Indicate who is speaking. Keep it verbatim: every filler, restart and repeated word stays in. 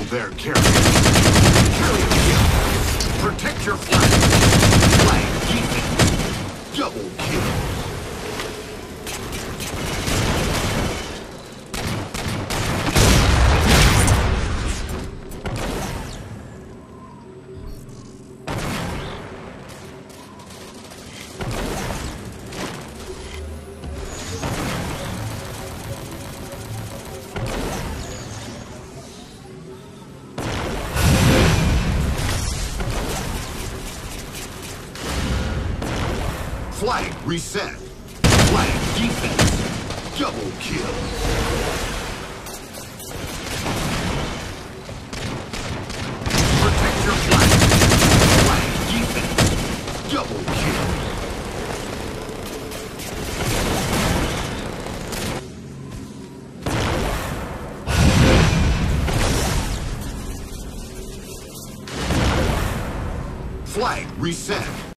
Speaker 1: there, carrier. Carrier kill. Protect your flag. Flag defense. Double kill. Flag reset. Flag defense. Double kill. Protect your flag. Flag defense. Double kill. Flag reset.